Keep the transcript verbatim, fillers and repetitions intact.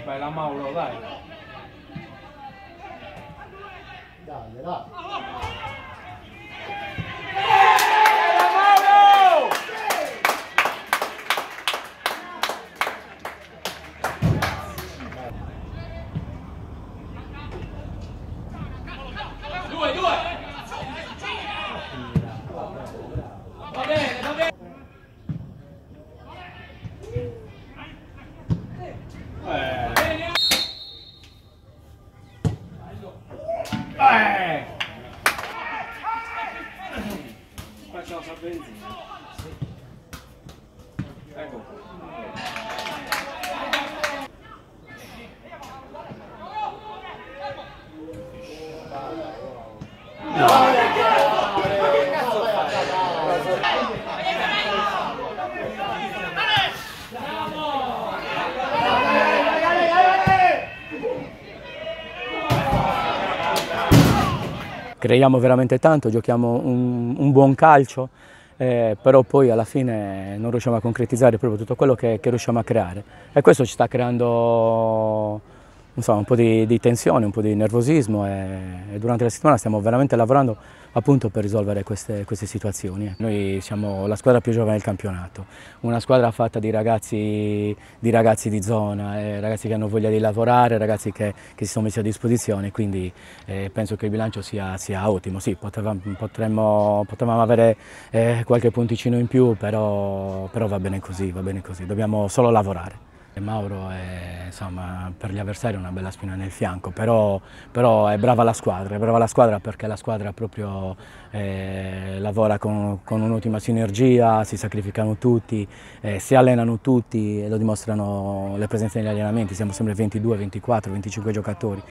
Vai la Mauro, dai. Dai, dai. Due, due! Va bene, va bene! Eh! Eh! Facciamo la benzina. Ecco. Creiamo veramente tanto, giochiamo un, un buon calcio, eh, però poi alla fine non riusciamo a concretizzare proprio tutto quello che, che riusciamo a creare. E questo ci sta creando insomma, un po' di, di tensione, un po' di nervosismo e, e durante la settimana stiamo veramente lavorando appunto per risolvere queste, queste situazioni. Noi siamo la squadra più giovane del campionato, una squadra fatta di ragazzi di, ragazzi di zona, eh, ragazzi che hanno voglia di lavorare, ragazzi che, che si sono messi a disposizione, quindi eh, penso che il bilancio sia, sia ottimo. Sì, potevamo, potremmo, potevamo avere eh, qualche punticino in più, però, però va bene così, va bene così, dobbiamo solo lavorare. Mauro è, insomma, per gli avversari è una bella spina nel fianco, però, però è brava la squadra, è brava la squadra perché la squadra proprio eh, lavora con, con un'ottima sinergia, si sacrificano tutti, eh, si allenano tutti e lo dimostrano le presenze negli allenamenti, siamo sempre ventidue, ventiquattro, venticinque giocatori.